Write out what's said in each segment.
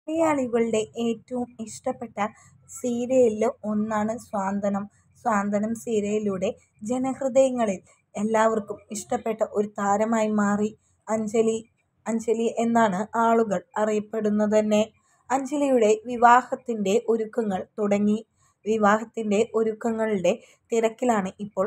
മലയാളികളുടെ ഏറ്റവും ഇഷ്ടപ്പെട്ട സീരിയലിൽ ഒന്നാണ് സ്വാന്തനം. സ്വാന്തനം സീരിയലിലൂടെ ജനഹൃദയങ്ങളിൽ എല്ലാവർക്കും ഇഷ്ടപ്പെട്ട ഒരു താരമായി മാറി അഞ്ജലി എന്നാണ് ആളുകൾ അറിയപ്പെടുന്നത് തന്നെ. അഞ്ജലിയുടെ വിവാഹത്തിൻ്റെ ഒരുക്കങ്ങൾ തുടങ്ങി. വിവാഹത്തിൻ്റെ ഒരുക്കങ്ങളുടെ തിരക്കിലാണ് ഇപ്പോൾ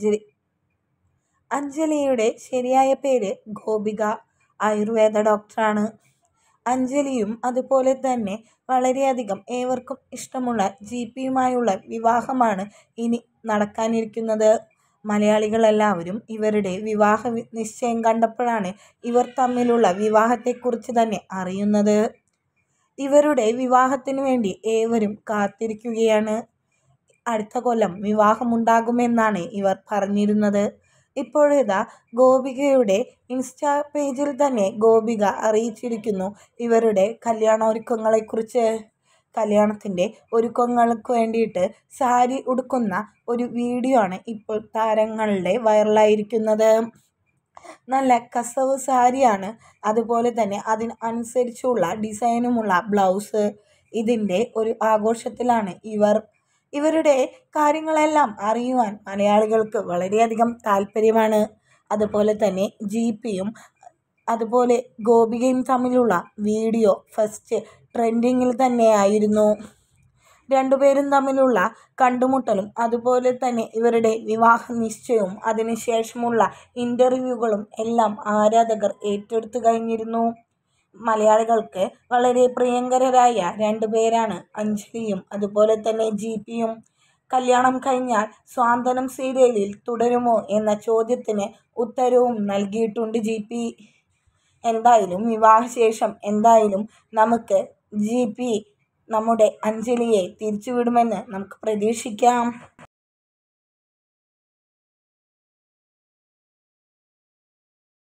അഞ്ജലിയുടെ ശരിയായ പേര് ഗോപിക. ആയുർവേദ ഡോക്ടറാണ് അഞ്ജലിയും. അതുപോലെ തന്നെ വളരെയധികം ഏവർക്കും ഇഷ്ടമുള്ള ജിപിയുമായുള്ള വിവാഹമാണ് ഇനി നടക്കാനിരിക്കുന്നത്. മലയാളികളെല്ലാവരും ഇവരുടെ വിവാഹ നിശ്ചയം കണ്ടപ്പോഴാണ് ഇവർ തമ്മിലുള്ള വിവാഹത്തെക്കുറിച്ച് തന്നെ അറിയുന്നത്. ഇവരുടെ വിവാഹത്തിനു വേണ്ടി ഏവരും കാത്തിരിക്കുകയാണ്. അടുത്ത കൊല്ലം വിവാഹമുണ്ടാകുമെന്നാണ് ഇവർ പറഞ്ഞിരുന്നത്. ഇപ്പോഴിതാ ഗോപികയുടെ ഇൻസ്റ്റാ പേജിൽ തന്നെ ഗോപിക അറിയിച്ചിരിക്കുന്നു ഇവരുടെ കല്യാണൊരുക്കങ്ങളെക്കുറിച്ച്. കല്യാണത്തിൻ്റെ ഒരുക്കങ്ങൾക്ക് വേണ്ടിയിട്ട് സാരി ഉടുക്കുന്ന ഒരു വീഡിയോ ആണ് ഇപ്പോൾ താരങ്ങളുടെ വൈറലായിരിക്കുന്നത്. നല്ല കസവ് സാരിയാണ്. അതുപോലെ തന്നെ അതിനനുസരിച്ചുള്ള ഡിസൈനുമുള്ള ബ്ലൗസ്. ഇതിൻ്റെ ഒരു ആഘോഷത്തിലാണ് ഇവരുടെ കാര്യങ്ങളെല്ലാം അറിയുവാൻ മലയാളികൾക്ക് വളരെയധികം താല്പര്യമാണ്. അതുപോലെ തന്നെ ജിപിയും അതുപോലെ ഗോപികയും തമ്മിലുള്ള വീഡിയോ ഫസ്റ്റ് ട്രെൻഡിങ്ങിൽ തന്നെയായിരുന്നു. രണ്ടുപേരും തമ്മിലുള്ള കണ്ടുമുട്ടലും അതുപോലെ തന്നെ ഇവരുടെ വിവാഹ നിശ്ചയവും അതിനുശേഷമുള്ള ഇൻ്റർവ്യൂകളും എല്ലാം ആരാധകർ ഏറ്റെടുത്തു കഴിഞ്ഞിരുന്നു. മലയാളികൾക്ക് വളരെ പ്രിയങ്കരരായ രണ്ടുപേരാണ് അഞ്ജലിയും അതുപോലെ തന്നെ ജിപിയും. കല്യാണം കഴിഞ്ഞാൽ സ്വാന്തനം സീരിയലിൽ തുടരുമോ എന്ന ചോദ്യത്തിന് ഉത്തരവും നൽകിയിട്ടുണ്ട് ജിപി. എന്തായാലും വിവാഹശേഷം എന്തായാലും നമുക്ക് ജിപി നമ്മുടെ അഞ്ജലിയെ തിരിച്ചുവിടുമെന്ന് നമുക്ക് പ്രതീക്ഷിക്കാം.